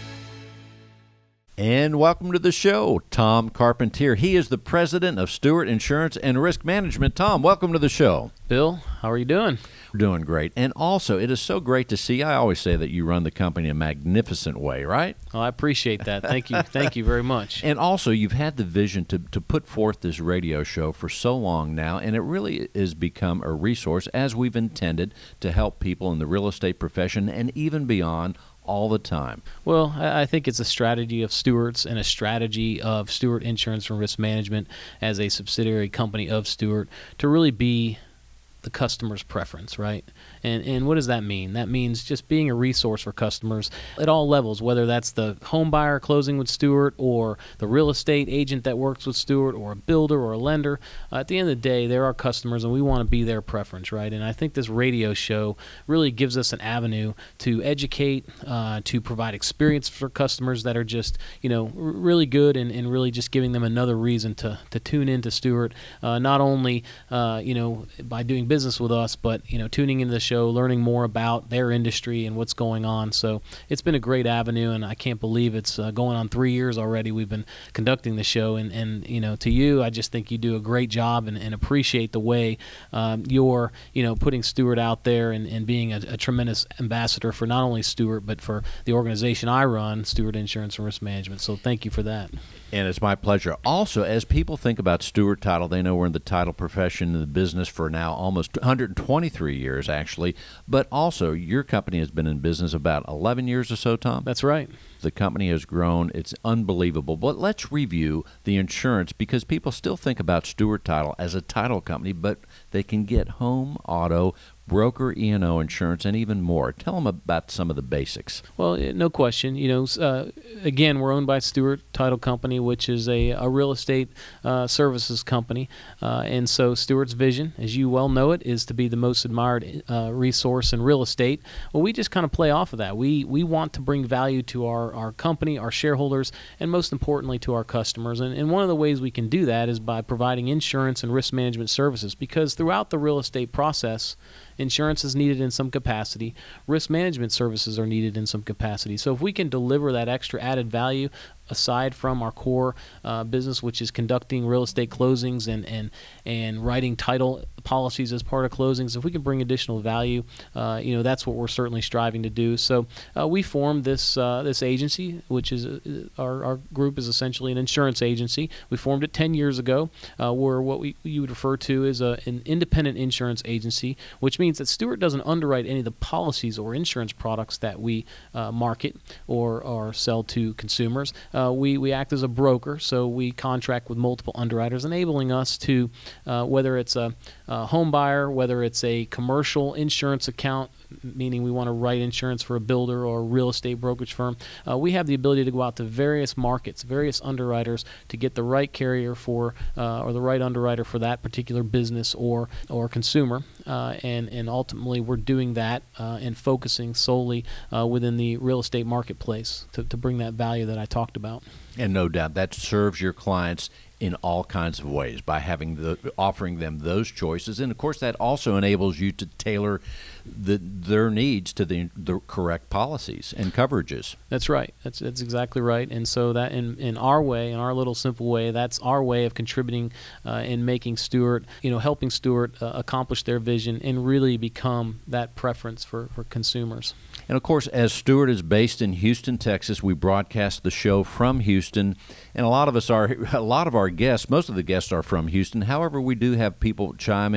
And welcome to the show, Tom Carpentier. He is the president of Stewart Insurance and Risk Management. Tom, welcome to the show. Bill, how are you doing? We're doing great. And also, it is so great to see. I always say that you run the company in a magnificent way, right? Oh, I appreciate that. Thank you. Thank you very much. And also, you've had the vision to, to put forth this radio show for so long now, and it really has become a resource, as we've intended, to help people in the real estate profession and even beyond all the time. Well, I think it's a strategy of Stewart's and a strategy of Stewart Insurance and Risk Management as a subsidiary company of Stewart to really be the customer's preference, right? And and what does that mean? That means just being a resource for customers at all levels, whether that's the home buyer closing with Stewart or the real estate agent that works with Stewart or a builder or a lender. Uh, at the end of the day, they're our customers and we want to be their preference, right? And I think this radio show really gives us an avenue to educate, uh, to provide experience for customers that are just, you know, r- really good and, and really just giving them another reason to, to tune into Stewart, uh, not only, uh, you know, by doing business with us, but, you know, tuning into the show, learning more about their industry and what's going on. So it's been a great avenue, and I can't believe it's uh, going on three years already. We've been conducting the show, and, and you know, to you, I just think you do a great job and, and appreciate the way um, you're, you know, putting Stewart out there and, and being a, a tremendous ambassador for not only Stewart, but for the organization I run, Stewart Insurance and Risk Management. So thank you for that. And it's my pleasure. Also, as people think about Stewart Title, they know we're in the title profession, in the business for now almost one hundred twenty-three years, actually. But also, your company has been in business about eleven years or so, Tom? That's right. The company has grown. It's unbelievable. But let's review the insurance, because people still think about Stewart Title as a title company, but they can get home, auto, broker, E and O insurance, and even more. Tell them about some of the basics. Well, no question. You know, uh, again, we're owned by Stewart Title Company, which is a, a real estate uh, services company. Uh, and so Stewart's vision, as you well know it, is to be the most admired uh, resource in real estate. Well, we just kind of play off of that. We we want to bring value to our, our company, our shareholders, and most importantly to our customers. And, and one of the ways we can do that is by providing insurance and risk management services, because throughout the real estate process, insurance is needed in some capacity. Risk management services are needed in some capacity. So if we can deliver that extra added value aside from our core uh, business, which is conducting real estate closings and, and, and writing title policies as part of closings, if we can bring additional value, uh, you know, that's what we're certainly striving to do. So uh, we formed this uh, this agency, which is uh, our, our group is essentially an insurance agency. We formed it ten years ago. Uh, we're what we you would refer to as a, an independent insurance agency, which means that Stewart doesn't underwrite any of the policies or insurance products that we uh, market or, or sell to consumers. Uh, we, we act as a broker, so we contract with multiple underwriters, enabling us to, uh, whether it's a, a home buyer, whether it's a commercial insurance account, meaning we want to write insurance for a builder or a real estate brokerage firm, uh, we have the ability to go out to various markets, various underwriters to get the right carrier for, uh, or the right underwriter for that particular business or or consumer, uh, and and ultimately we're doing that uh, and focusing solely uh, within the real estate marketplace to, to bring that value that I talked about. And no doubt that serves your clients in all kinds of ways by having the offering them those choices, and of course that also enables you to tailor the, their needs to the, the correct policies and coverages. That's right. That's that's exactly right. And so that in, in our way, in our little simple way, that's our way of contributing uh, in making Stewart, you know, helping Stewart uh, accomplish their vision and really become that preference for, for consumers. And of course, as Stewart is based in Houston, Texas, we broadcast the show from Houston, and a lot of us are, a lot of our guests, most of the guests are from Houston. However, we do have people chime in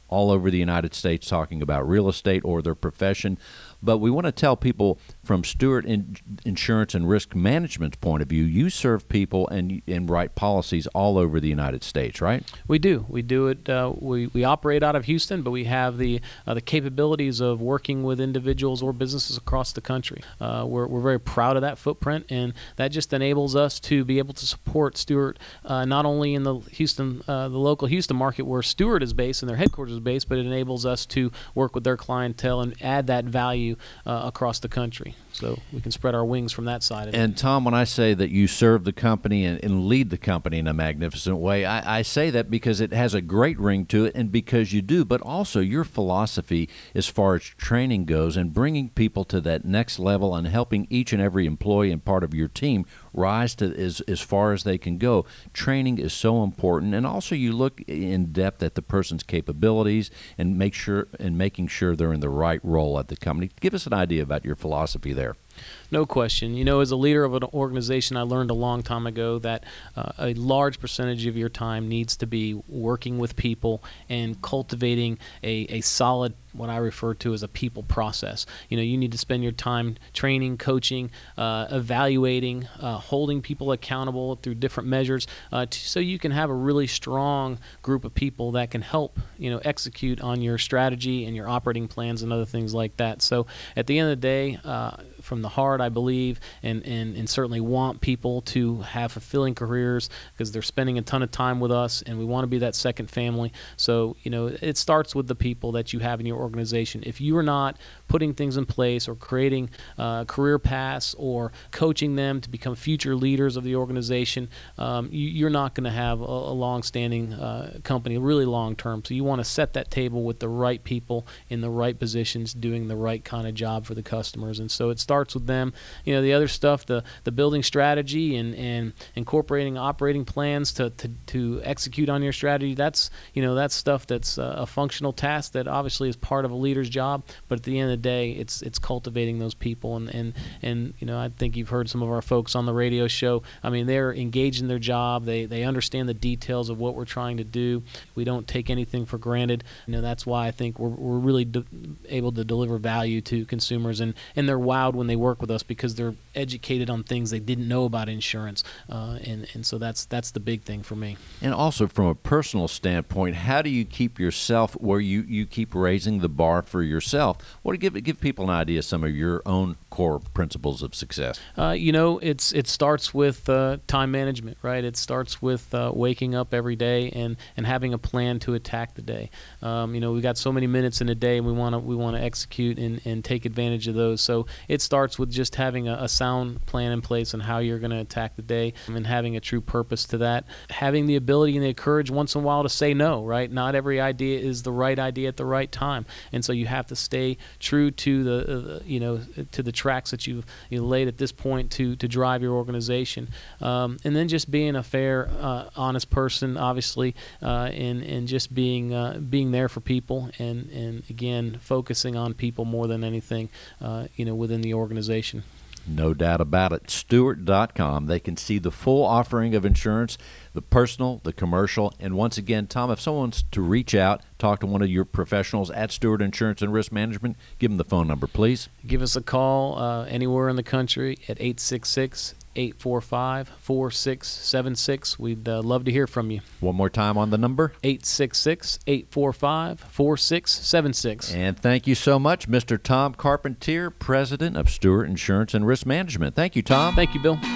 all over the United States talking about real estate or their profession. But we want to tell people from Stewart in- Insurance and Risk Management's point of view, you serve people and and write policies all over the United States, right? We do. We do it. Uh, we, we operate out of Houston, but we have the uh, the capabilities of working with individuals or businesses across the country. Uh, we're, we're very proud of that footprint, and that just enables us to be able to support Stewart uh, not only in the Houston, uh, the local Houston market where Stewart is based and their headquarters is based, but it enables us to work with their clientele and add that value uh, across the country. So we can spread our wings from that side of it. And Tom, when I say that you serve the company and, and lead the company in a magnificent way, I, I say that because it has a great ring to it and because you do, but also your philosophy as far as training goes and bringing people to that next level and helping each and every employee and part of your team rise to as, as far as they can go. Training is so important, and also you look in depth at the person's capabilities and make sure and making sure they're in the right role at the company. Give us an idea about your philosophy there. No question. You know, as a leader of an organization, I learned a long time ago that uh, a large percentage of your time needs to be working with people and cultivating a, a solid, what I refer to as a people process. You know, you need to spend your time training, coaching, uh, evaluating, uh, holding people accountable through different measures uh, to, so you can have a really strong group of people that can help, you know, execute on your strategy and your operating plans and other things like that. So at the end of the day, uh, from the heart, I believe, and, and, and certainly want people to have fulfilling careers because they're spending a ton of time with us, and we want to be that second family. So, you know, it starts with the people that you have in your organization. If you are not putting things in place or creating uh, career paths or coaching them to become future leaders of the organization, um, you, you're not going to have a, a long-standing uh, company, really long-term. So you want to set that table with the right people in the right positions doing the right kind of job for the customers. And so it starts with them. You know, the other stuff, the, the building strategy and, and incorporating operating plans to, to, to execute on your strategy, that's, you know, that's stuff that's a functional task that obviously is part of a leader's job. But at the end of the day, it's it's cultivating those people. And, and, and you know, I think you've heard some of our folks on the radio show. I mean, they're engaged in their job. They, they understand the details of what we're trying to do. We don't take anything for granted. You know, that's why I think we're, we're really de- able to deliver value to consumers. And, and they're wowed when they work with us because they're educated on things they didn't know about insurance, uh, and and so that's that's the big thing for me. And also from a personal standpoint, how do you keep yourself where you, you keep raising the bar for yourself? What do you give give people an idea of some of your own core principles of success? Uh, you know, it's it starts with uh, time management, right? It starts with uh, waking up every day and, and having a plan to attack the day. Um, you know, we got so many minutes in a day, and we want to we want to execute and, and take advantage of those. So it starts with just having a, a sound plan in place on how you're going to attack the day and having a true purpose to that. Having the ability and the courage once in a while to say no, right? Not every idea is the right idea at the right time, and so you have to stay true to the, uh, you know, to the tracks that you've you laid at this point to to drive your organization, um, and then just being a fair, uh, honest person, obviously, uh, and and just being uh, being there for people, and and again focusing on people more than anything, uh, you know, within the organization. No doubt about it. Stewart dot com. They can see the full offering of insurance, the personal, the commercial. And once again, Tom, if someone wants to reach out, talk to one of your professionals at Stewart Insurance and Risk Management, give them the phone number, please. Give us a call uh, anywhere in the country at eight six six, eight four five, four six seven six. We'd uh, love to hear from you. One more time on the number. eight six six, eight four five, four six seven six. And thank you so much, Mister Tom Carpentier, President of Stewart Insurance and Risk Management. Thank you, Tom. Thank you, Bill.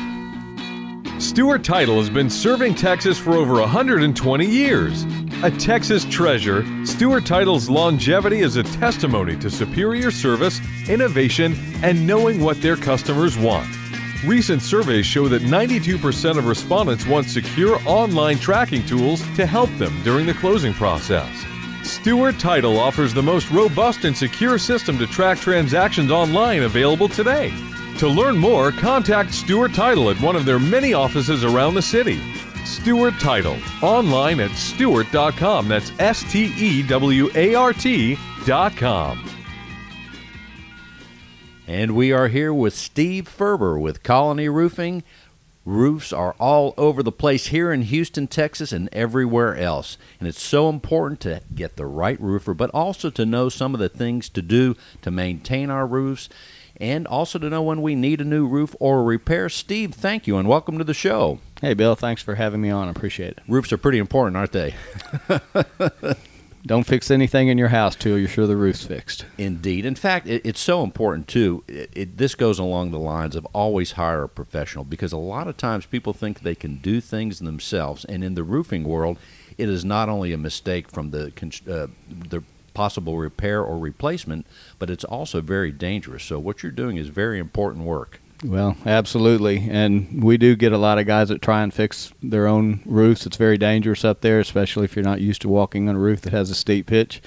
Stewart Title has been serving Texas for over one hundred twenty years. A Texas treasure, Stewart Title's longevity is a testimony to superior service, innovation, and knowing what their customers want. Recent surveys show that ninety-two percent of respondents want secure online tracking tools to help them during the closing process. Stewart Title offers the most robust and secure system to track transactions online available today. To learn more, contact Stewart Title at one of their many offices around the city. Stewart Title, online at stewart dot com. That's S T E W A R T dot com. And we are here with Steve Ferber with Colony Roofing. Roofs are all over the place here in Houston, Texas, and everywhere else. And it's so important to get the right roofer, but also to know some of the things to do to maintain our roofs, and also to know when we need a new roof or a repair. Steve, thank you, and welcome to the show. Hey, Bill, thanks for having me on. I appreciate it. Roofs are pretty important, aren't they? Don't fix anything in your house till you're sure the roof's fixed. Indeed. In fact, it, it's so important, too. It, it, this goes along the lines of always hire a professional, because a lot of times people think they can do things themselves. And in the roofing world, it is not only a mistake from the uh, the possible repair or replacement, but it's also very dangerous. So what you're doing is very important work. Well, absolutely. And we do get a lot of guys that try and fix their own roofs. It's very dangerous up there, especially if you're not used to walking on a roof that has a steep pitch.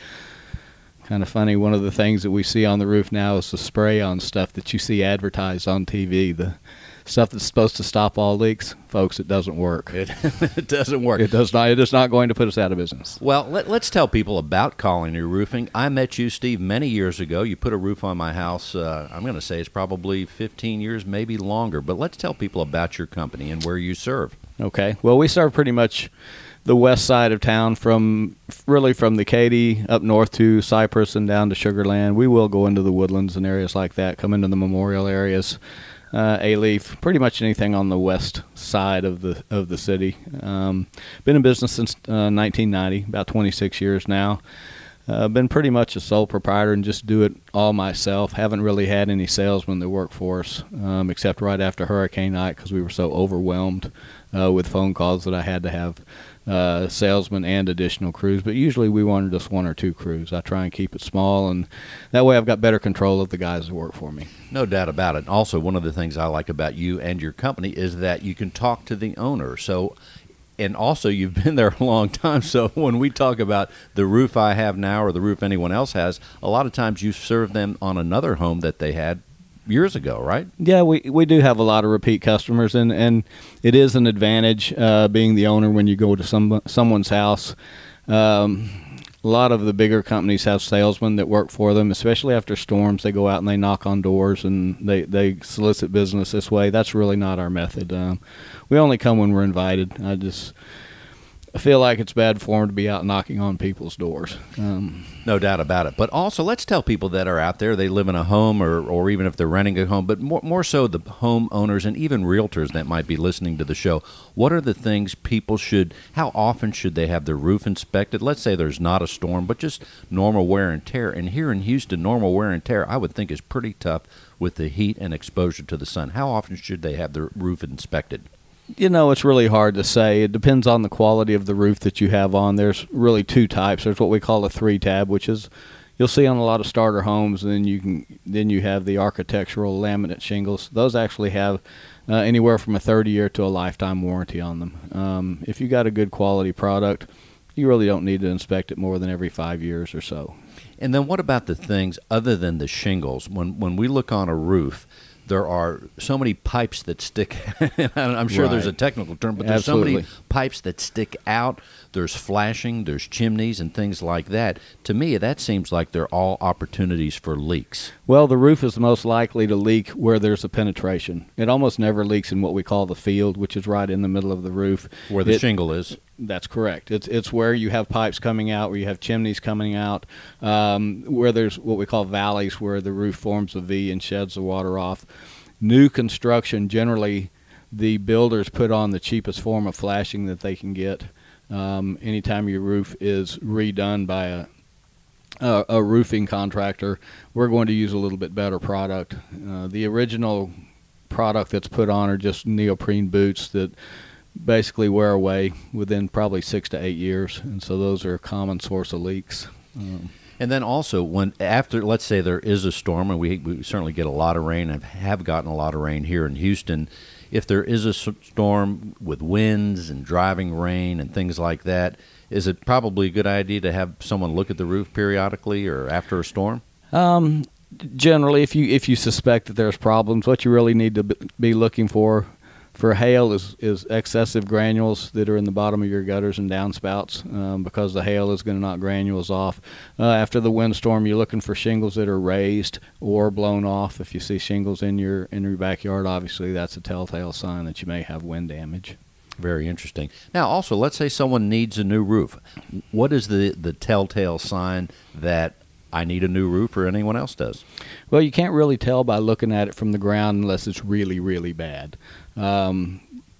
Kind of funny, one of the things that we see on the roof now is the spray-on stuff that you see advertised on T V. The stuff that's supposed to stop all leaks. Folks, it doesn't work. It, it doesn't work. It does not. It is not going to put us out of business. Well, let, let's tell people about Colony Roofing. I met you, Steve, many years ago. You put a roof on my house. Uh, I'm going to say it's probably fifteen years, maybe longer. But let's tell people about your company and where you serve. Okay. Well, we serve pretty much the west side of town, from really from the Katy up north to Cypress and down to Sugar Land. We will go into the Woodlands and areas like that, come into the Memorial areas. Uh, A-Leaf, pretty much anything on the west side of the of the city. Um, been in business since uh, nineteen ninety, about twenty-six years now. Uh, been pretty much a sole proprietor and just do it all myself. Haven't really had any salesmen that work for us, um, except right after Hurricane night, because we were so overwhelmed uh, with phone calls that I had to have uh, salesmen and additional crews. But usually we wanted just one or two crews. I try and keep it small, and that way I've got better control of the guys that work for me. No doubt about it. Also, one of the things I like about you and your company is that you can talk to the owner. So, and also you've been there a long time. So when we talk about the roof I have now or the roof anyone else has, a lot of times you serve them on another home that they had years ago, right? Yeah, we we do have a lot of repeat customers, and, and it is an advantage uh, being the owner when you go to some someone's house. Um, a lot of the bigger companies have salesmen that work for them, especially after storms. They go out and they knock on doors and they, they solicit business this way. That's really not our method. Um, we only come when we're invited. I just I feel like it's bad form to be out knocking on people's doors. Um, no doubt about it. But also, let's tell people that are out there, they live in a home, or, or even if they're renting a home, but more, more so the homeowners and even realtors that might be listening to the show, what are the things people should, how often should they have their roof inspected? Let's say there's not a storm, but just normal wear and tear. And here in Houston, normal wear and tear, I would think, is pretty tough with the heat and exposure to the sun. How often should they have their roof inspected? You know, it's really hard to say. It depends on the quality of the roof that you have on. There's really two types. There's what we call a three-tab, which is you'll see on a lot of starter homes, and then you can then you have the architectural laminate shingles. Those actually have uh, anywhere from a thirty-year to a lifetime warranty on them. Um, if you got a good quality product, you really don't need to inspect it more than every five years or so. And then what about the things other than the shingles? When when we look on a roof, there are so many pipes that stick. I'm sure right. There's a technical term, but there's Absolutely. so many pipes that stick out. There's flashing, there's chimneys and things like that. To me, that seems like they're all opportunities for leaks. Well, the roof is most likely to leak where there's a penetration. It almost never leaks in what we call the field, which is right in the middle of the roof. Where the it, shingle is. That's correct. It's it's where you have pipes coming out, where you have chimneys coming out, um, where there's what we call valleys, where the roof forms a V and sheds the water off. New construction, generally, the builders put on the cheapest form of flashing that they can get. Um, anytime your roof is redone by a, a a roofing contractor, we're going to use a little bit better product. Uh, the original product that's put on are just neoprene boots that basically wear away within probably six to eight years, and so those are a common source of leaks. Um, and then also, when after, let's say there is a storm, and we, we certainly get a lot of rain and have gotten a lot of rain here in Houston, if there is a storm with winds and driving rain and things like that, is it probably a good idea to have someone look at the roof periodically or after a storm? Um, generally, if you if you suspect that there's problems, what you really need to be looking for for hail is, is excessive granules that are in the bottom of your gutters and downspouts, um, because the hail is going to knock granules off. Uh, after the windstorm, you're looking for shingles that are raised or blown off. If you see shingles in your in your backyard, obviously that's a telltale sign that you may have wind damage. Very interesting. Now, also, let's say someone needs a new roof. What is the, the telltale sign that I need a new roof or anyone else does? Well, you can't really tell by looking at it from the ground unless it's really, really bad. Um,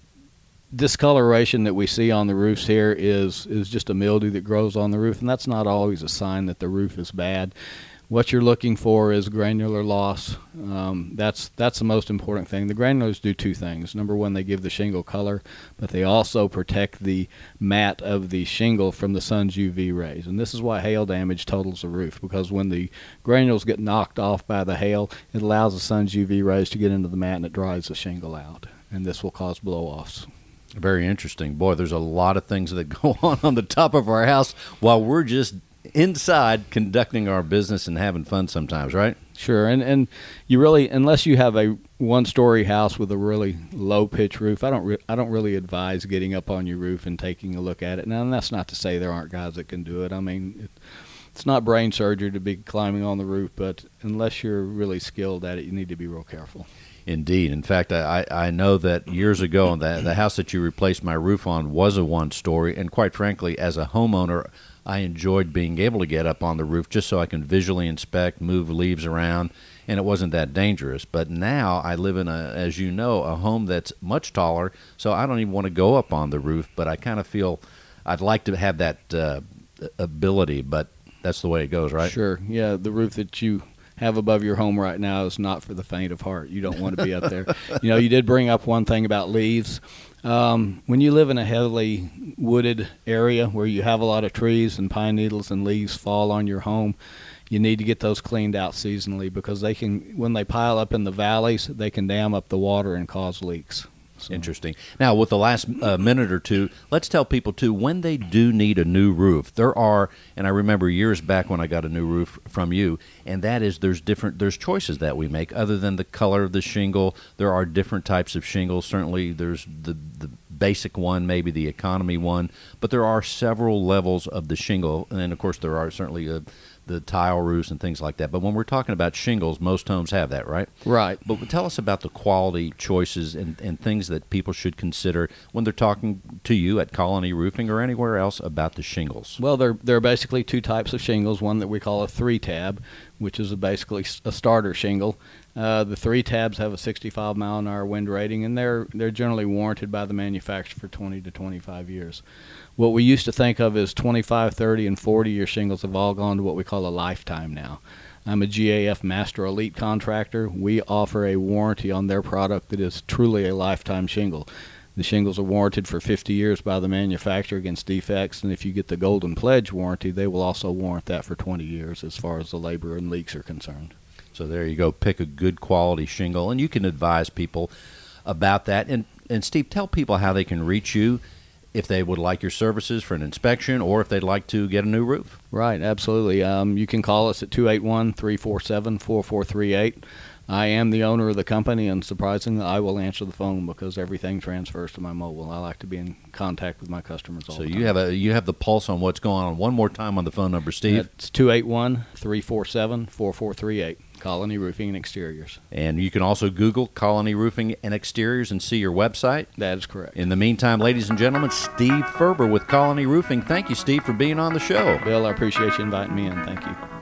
discoloration that we see on the roofs here is, is just a mildew that grows on the roof, and that's not always a sign that the roof is bad. What you're looking for is granular loss. Um, that's that's the most important thing. The granulars do two things. Number one, they give the shingle color, but they also protect the mat of the shingle from the sun's U V rays. And this is why hail damage totals the roof, because when the granules get knocked off by the hail, it allows the sun's U V rays to get into the mat and it dries the shingle out. And this will cause blow-offs. Very interesting. Boy, there's a lot of things that go on on the top of our house while we're just inside conducting our business and having fun sometimes, right? Sure, and and you really, unless you have a one-story house with a really low-pitch roof, I don't re- I don't really advise getting up on your roof and taking a look at it. Now, and that's not to say there aren't guys that can do it. I mean, it, it's not brain surgery to be climbing on the roof, but unless you're really skilled at it, you need to be real careful. Indeed. In fact, I, I know that years ago, the, the house that you replaced my roof on was a one-story, and quite frankly, as a homeowner, I enjoyed being able to get up on the roof just so I can visually inspect, move leaves around, and it wasn't that dangerous. But now I live in, a, as you know, a home that's much taller, so I don't even want to go up on the roof, but I kind of feel I'd like to have that uh, ability, but that's the way it goes, right? Sure. Yeah, the roof that you have above your home right now is not for the faint of heart. You don't want to be up there. You know, you did bring up one thing about leaves. Um, when you live in a heavily wooded area where you have a lot of trees and pine needles and leaves fall on your home, you need to get those cleaned out seasonally, because they can, when they pile up in the valleys, they can dam up the water and cause leaks. So. Interesting. Now, with the last uh, minute or two, let's tell people, too, when they do need a new roof, there are, and I remember years back when I got a new roof from you, and that is there's different, there's choices that we make other than the color of the shingle. There are different types of shingles. Certainly, there's the, the basic one, maybe the economy one, but there are several levels of the shingle, and then, of course, there are certainly a the tile roofs and things like that. But when we're talking about shingles, most homes have that, right? Right. But tell us about the quality choices and, and things that people should consider when they're talking to you at Colony Roofing or anywhere else about the shingles. Well, there, there are basically two types of shingles, one that we call a three-tab, which is a basically a starter shingle. Uh, the three tabs have a sixty-five mile an hour wind rating, and they're they're generally warranted by the manufacturer for twenty to twenty-five years. What we used to think of as twenty-five, thirty, and forty year shingles have all gone to what we call a lifetime now. I'm a G A F Master Elite contractor. We offer a warranty on their product that is truly a lifetime shingle. The shingles are warranted for fifty years by the manufacturer against defects, and if you get the Golden Pledge warranty, they will also warrant that for twenty years as far as the labor and leaks are concerned. So there you go. Pick a good quality shingle, and you can advise people about that. And, and Steve, tell people how they can reach you if they would like your services for an inspection or if they'd like to get a new roof. Right, absolutely. Um, you can call us at two eight one, three four seven, four four three eight. I am the owner of the company, and surprisingly, I will answer the phone because everything transfers to my mobile. I like to be in contact with my customers all so the time. So you have a you have the pulse on what's going on. One more time on the phone number, Steve. It's two eight one, three four seven, four four three eight. Colony Roofing and Exteriors. And you can also Google Colony Roofing and Exteriors and see your website. That is correct. In the meantime, ladies and gentlemen, Steve Ferber with Colony Roofing. Thank you, Steve, for being on the show. Bill, I appreciate you inviting me in. Thank you.